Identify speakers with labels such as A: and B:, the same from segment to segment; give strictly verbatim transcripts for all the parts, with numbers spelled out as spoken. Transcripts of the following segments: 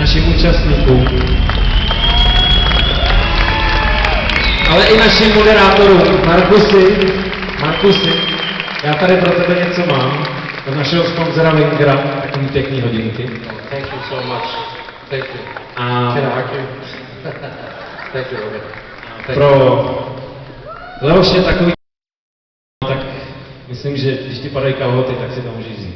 A: našim účastníkům, ale i našim moderátorům. Markusi, Markusi, já tady pro tebe něco mám, od našeho sponzora Vingra, takový pěkný hodinky.
B: Oh, thank you so much. Thank you.
A: A
B: Can I argue? Thank you, Robert. Thank
A: pro
B: you.
A: Leoš je takový, tak myslím, že když ti padají kalhoty, tak si to můžeš vzít.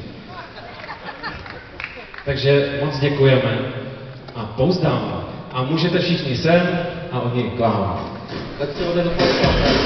A: Takže moc děkujeme a pouzdáme. A můžete všichni sem a oni k vám.
B: Let's do a little more.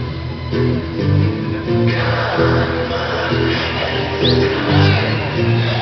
C: Come on,